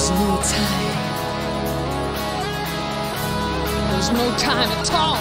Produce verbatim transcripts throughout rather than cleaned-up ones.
There's no time. There's no time at all.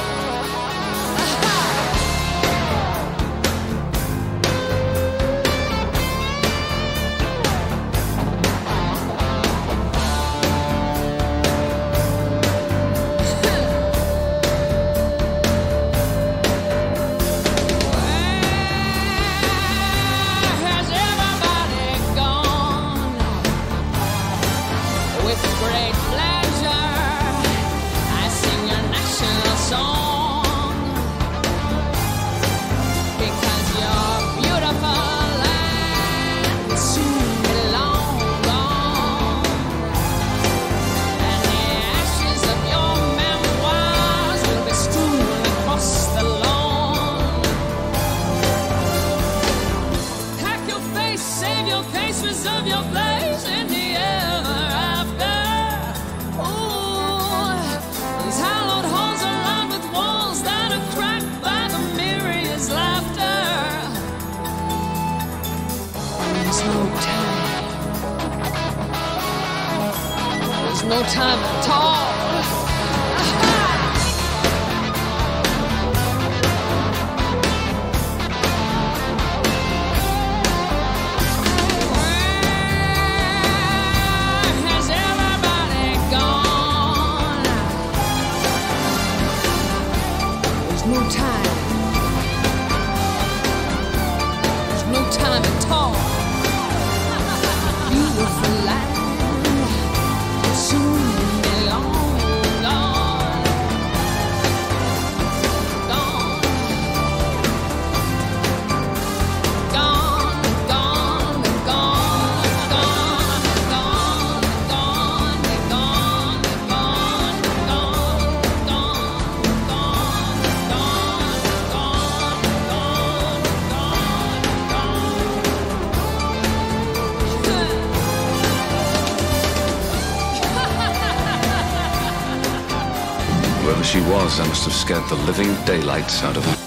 Of your place in the ever after. Ooh, these hallowed halls are lined with walls that are cracked by the myriad's laughter. There's no time. There's no time at all. No time. There's no time at all. Beautiful land will soon be long gone. Gone. Gone, gone, gone, gone, gone, gone, gone, gone, Whoever she was, I must have scared the living daylights out of her.